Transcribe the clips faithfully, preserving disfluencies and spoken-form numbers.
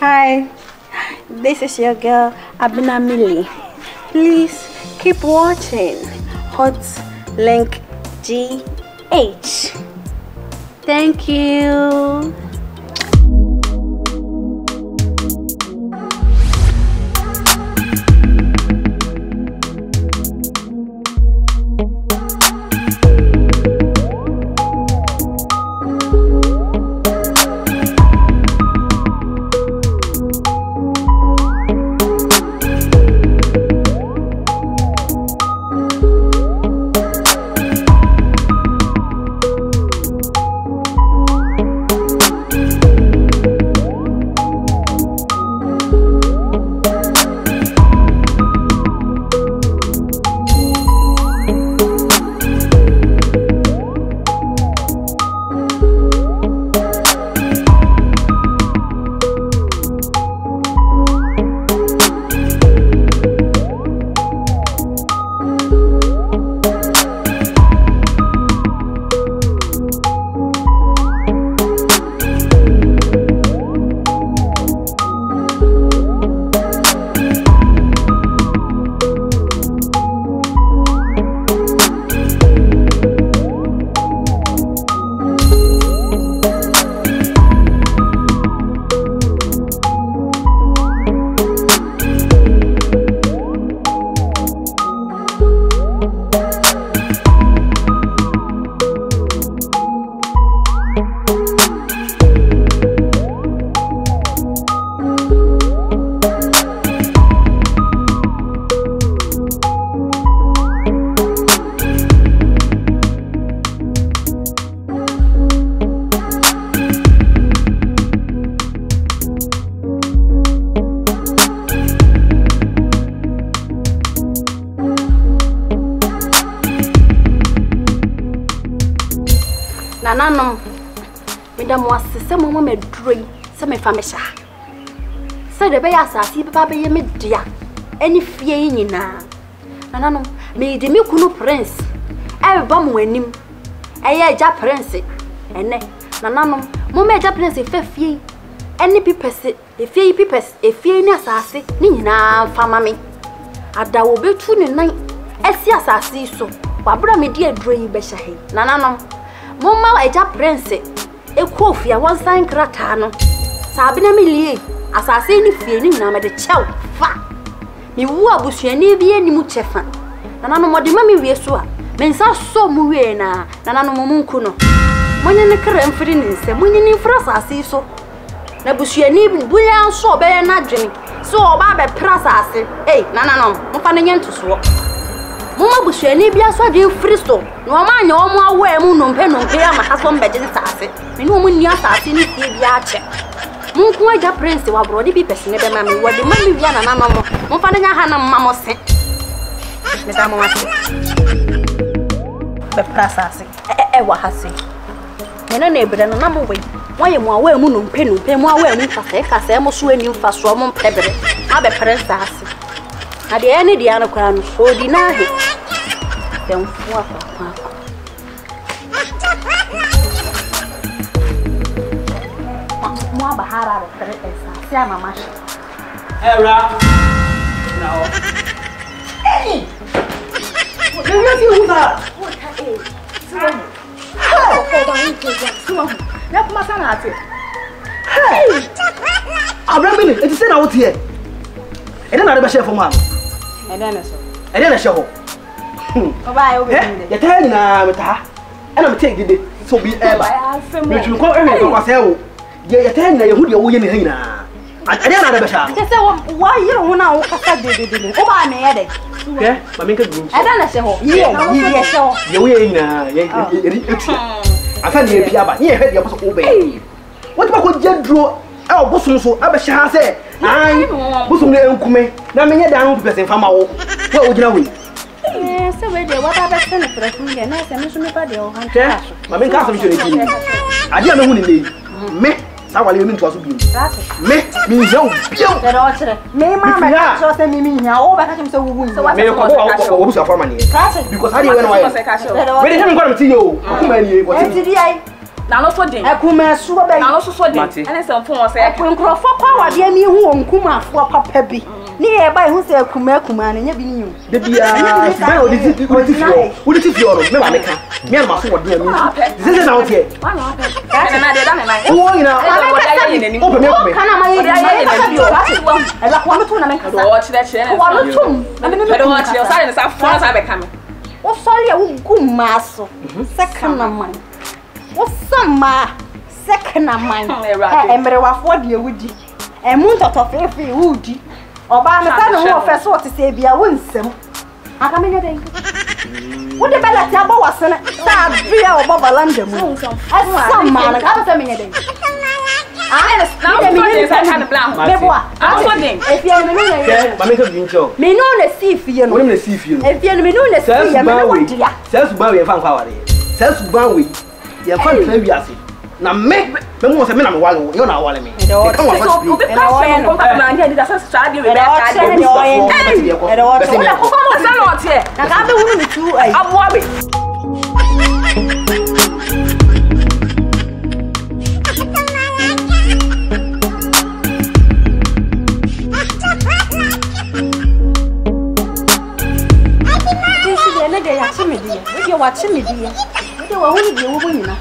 Hi, this is your girl Abena Mily. Please keep watching Hot Link G H. Thank you. Nanano, Madam was some woman drink some famisha. Said the Bayasa, see Papa Yemid dear, any fear in now. Nanano, me the Milkuno Prince, I bomb when him, I Jap Prince, and ne, Nanano, Mumma Japanese if fe, any peepers, a fee peepers, a fee assassin, Nina, family. At that will be true in night, as yes, I see so. Barbara, me dear, drain Beshahe, Nanano. Mama eja prince e kofia wan san krata no sabe na mily asase ni fie ni na me de chew fa mi wu abusuani bi animu chefa nana no mode ma mi wie so a me nsa so mu wie na nana no mumunku no monye ne kra mfiri ni nse monye ni mfra asase so na busuani bi buya so be na dwene so oba be pra asase eh nana no mfa ne nyentu so Mama busuani bia so de fristo no ma nya omo awa mu no mpe no mpe ya maka so mbeje sase me no mu ni asase ni fie bia ache munku aja prince wa brodi bi pesine be ma me wadi ma mi bia na na no mo fa nya ha na mama se me da mama se be prasase e e wa ha se me na na ebere no na mo we waye mo awa mu no mpe no mpe mo awa mu fa se ka se mo so ani fa so mo mpebere abe prince ase ade ene dia na kwa no so di na he dem fu apa apa mo abahara re tere esa se ama mashi era now eh you know you that what eh so oh ba ni ke ya so na kuma sana ate hey Abraham it say na what here e na re ba share for man e na so e na share ho o ba yo be ndé ya ta nyina meta e na me take dide so bi e ba me tun ko e ko kwase wo ye ya ta nyina ye hu de wo ye ne nyina a na re ba share ke se wa ye ho na wo kasa dide dide o ba me ye de ke ma me ka duru e na share ho ye ye ye share ho ye wo ye nyina ye e etu asa ne bia ba ye he de bo so o be wo ti ba ko je duro e o bosun so abehya se ai bosun ne enkume na menye dan ho pese fama wo wo ogina ho eh se we de wata ba se ne prefunge na se me so me pa de o han ka so ma me ka so me chere ji ade a me hu ne nei me sa wale me ntua so bi me me nja o bio de ro chere me ma ma ka so se me me nya o ba ka chem se wo hu me ko ko wo busu afama ne because how do you know why we dey him kwa me ti yo ko ma ni e ko ti na no so den e kuma so ba na no so so den ene se mfo wo se e nkrofo kwa wade mi hu won kuma afo papa bi ni e ba hu se kuma kuma na nya bi ni hu de bia ba odi ti odi ti fio odi ti fio ro me ba meka me na ma so wode mi zeze na wote wa na ope na na de da me mai wo ina o be me ko kana ma yi e la kwa metu na me kasa o chire chire na wa metu na me me o chire o sare na sa fo na sa be ka me o sori e wo guma so second na man o sama second na man e mere wa fo de wudi e mu ntoto fefe wudi oba me sa no wo fe so te se bia wo nsem aka me nya den wo de bela ti abo wasene sa bia obo balanda mu sama na ka se me nya den ah na me me sa kan blanc me boa ah so den e fie me no na ye ba me ka bi ncho me no na si fie no wo me na si fie no e fie no me no na si ya me no dia sa su ba we fa nkwa ware sa su ba we ye fa ntra wi ase na me me mo se me na me wale yo na wale me e kan wa fa so obi pa so ko pa na ndi da sa sa de we be ka de e do e do so na ko fa mo se no tie na ka be wunu tu ai aboa be de ya chimidi we de wa chimidi we de wa hunu de wo nyina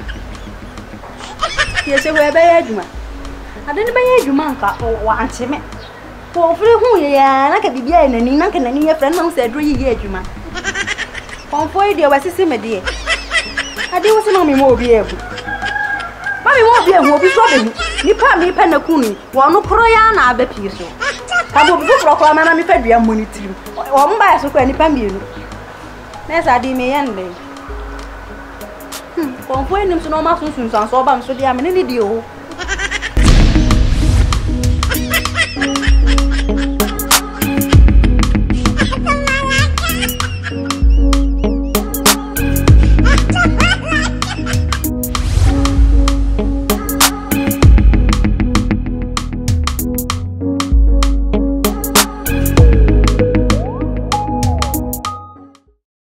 ye se we be adwuma ade ne be adwuma nka wa antime ko firi hu ye ya na ka bibia nani na ka nani ye friend na se adro ye adwuma kon foi de wa sisi me de ade wo se no me mo obi ebu ba me mo obi ehu obi so be ni pa mi pa na kunu wo no kro ya na aba pi so ka bo bu pro ko ma na mi fa dua monitor wo mba ya so ko ni pa mi enu nessa di me yende hmm kon foi nim so no ma sun sun san so ba so dia me ni di o